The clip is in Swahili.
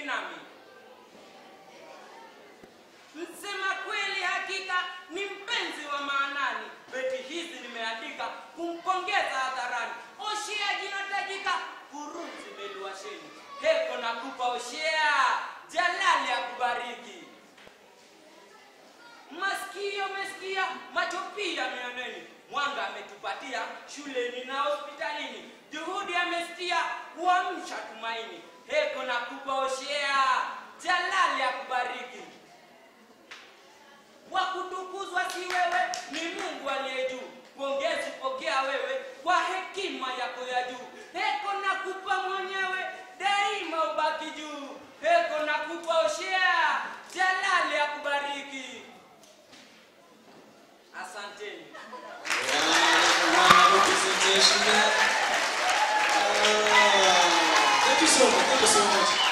nami. Msema kweli hakika ni mpenzi wa maanani. Beti hizi nimeandika kumpongeza hadharani. Oshea jinotajika kurunzi meduasheni. Heko nakupa Oshea, Jalali akubariki. Masikio mesikia, macho pia mioneni. Mwanga ametupatia shuleni na hospitalini. Juhudi amesikia kuamsha tumaini. Heko nakupa Oshea, Jalali akubariki. Wakutukuzwa si wewe, ni Mungu aliye juu. Pongezi pokea wewe kwa hekima yako ya juu. Heko nakupa mwenyewe, daima ubaki juu. Heko nakupa Oshea, Jalali akubariki. Asanteni. Thank you so much.